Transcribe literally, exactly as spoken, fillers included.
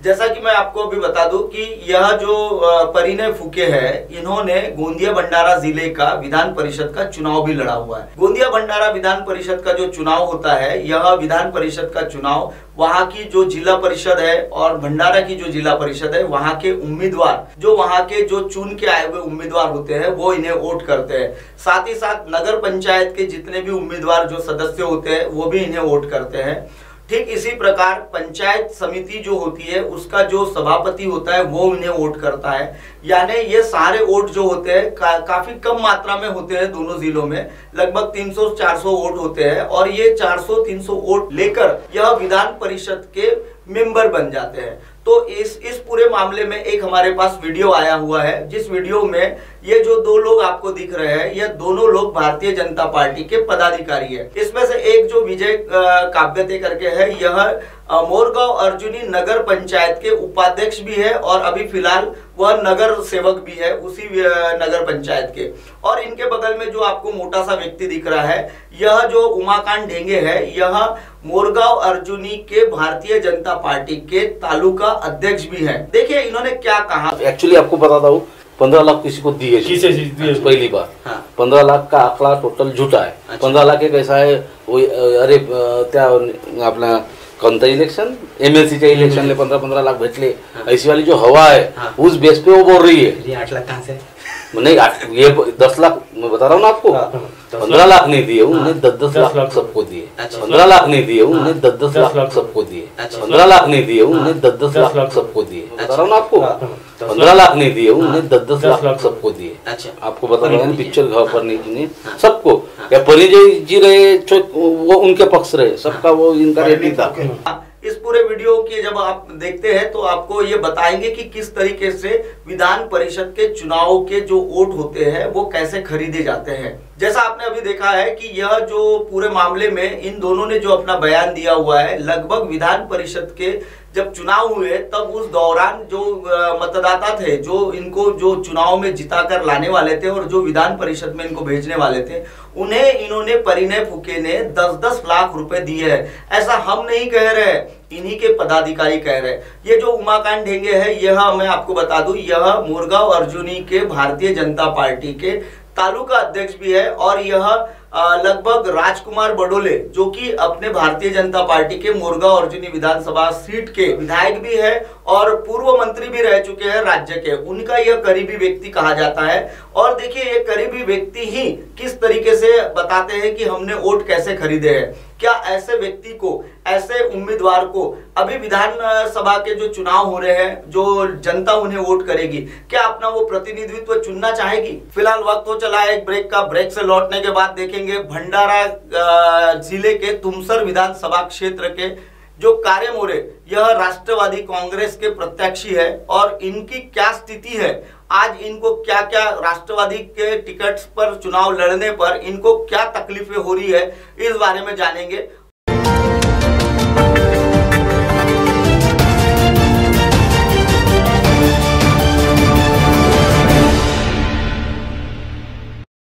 जैसा कि मैं आपको अभी बता दूं कि यह जो परिणय फुके है, इन्होंने गोंदिया भंडारा जिले का विधान परिषद का चुनाव भी लड़ा हुआ है। गोंदिया भंडारा विधान परिषद का जो चुनाव होता है, यह विधान परिषद का चुनाव वहां की जो जिला परिषद है और भंडारा की जो जिला परिषद है, वहां के उम्मीदवार जो वहां के जो चुन के आए हुए उम्मीदवार होते हैं वो इन्हें वोट करते हैं। साथ ही साथ नगर पंचायत के जितने भी उम्मीदवार जो सदस्य होते हैं वो भी इन्हें वोट करते हैं। ठीक इसी प्रकार पंचायत समिति जो होती है उसका जो सभापति होता है वो इन्हें वोट करता है। यानी ये सारे वोट जो होते हैं का, काफी कम मात्रा में होते हैं। दोनों जिलों में लगभग तीन सौ चार सौ वोट होते हैं और ये चार सौ तीन सौ वोट लेकर यह विधान परिषद के मेंबर बन जाते हैं। तो इस इस पूरे मामले में एक हमारे पास वीडियो आया हुआ है, जिस वीडियो में ये जो दो लोग आपको दिख रहे हैं, ये दोनों लोग भारतीय जनता पार्टी के पदाधिकारी है। इसमें से एक जो विजय काव्यते करके है, यह मोरगांव अर्जुनी नगर पंचायत के उपाध्यक्ष भी है और अभी फिलहाल वह नगर सेवक भी है उसी नगर पंचायत के। और इनके बगल में जो आपको मोटा सा व्यक्ति दिख रहा है, यह जो उमाकांत ढेंगे है, यह मोरगांव अर्जुनी के भारतीय जनता पार्टी के तालुका अध्यक्ष भी है। देखिए इन्होंने क्या कहा। एक्चुअली आपको बताता हूँ, पंद्रह लाख किसी को दिए पहली बार। हाँ। पंद्रह लाख का आंकड़ा टोटल झूठा है। अच्छा। पंद्रह लाख एक ऐसा है वो, अरे त्या अपना कोणतं इलेक्शन एमएलसी इलेक्शन ले पंद्रह पंद्रह लाख भेटले। हाँ। ऐसी वाली जो हवा है। हाँ। उस बेस पे वो बोल रही है। आठ लाख कहाँ से? नहीं, ये दस लाख मैं बता रहा हूँ ना आपको। पंद्रह लाख नहीं दिए, उन्हें दस दस लाख सबको दिए। पंद्रह लाख नहीं दिए, उन्हें दस दस लाख सबको दिए। पंद्रह लाख नहीं दिए, उन्हें दस दस लाख सबको दिए। बता रहा हूँ ना आपको। पंद्रह लाख नहीं दिए, उन्हें दस दस लाख सबको दिए। आपको बता रहा हूँ, पिक्चर घर पर नहीं सबको, या परिजय जी रहे वो उनके पक्ष रहे, सबका वो इनका रेटिंग था। इस पूरे वीडियो की जब आप देखते हैं तो आपको ये बताएंगे कि किस तरीके से विधान परिषद के चुनाव के जो वोट होते हैं वो कैसे खरीदे जाते हैं। जैसा आपने अभी देखा है कि यह जो पूरे मामले में इन दोनों ने जो अपना बयान दिया हुआ है, लगभग विधान परिषद के जब चुनाव हुए तब उस दौरान जो मतदाता थे, जो इनको जो चुनाव में जिताकर लाने वाले थे और जो विधान परिषद में इनको भेजने वाले थे, उन्हें इन्होंने परिणय फुके ने दस दस लाख रुपए दिए हैं। ऐसा हम नहीं कह रहे, इन्हीं के पदाधिकारी कह रहे। ये जो उमाकांत ढेंगे है, यह मैं आपको बता दूं, यह मोरगांव अर्जुनी के भारतीय जनता पार्टी के तालुका अध्यक्ष भी है और यह लगभग राजकुमार बडोले जो कि अपने भारतीय जनता पार्टी के मोरगांव अर्जुनी विधानसभा सीट के विधायक भी है और पूर्व मंत्री भी रह चुके हैं राज्य के, उनका यह करीबी व्यक्ति कहा जाता है। और देखिए ये करीबी व्यक्ति ही किस तरीके से बताते हैं कि हमने वोट कैसे खरीदे हैं। क्या ऐसे व्यक्ति को, ऐसे उम्मीदवार को अभी विधानसभा के जो चुनाव हो रहे हैं, जो जनता उन्हें वोट करेगी, क्या अपना वो प्रतिनिधित्व चुनना चाहेगी? फिलहाल वक्त हो चला है एक ब्रेक का। ब्रेक से लौटने के बाद देखेंगे भंडारा जिले के तुमसर विधानसभा क्षेत्र के जो कार्य मोरे, यह राष्ट्रवादी कांग्रेस के प्रत्याशी है और इनकी क्या स्थिति है, आज इनको क्या क्या राष्ट्रवादी के टिकट्स पर चुनाव लड़ने पर इनको क्या तकलीफें हो रही है, इस बारे में जानेंगे।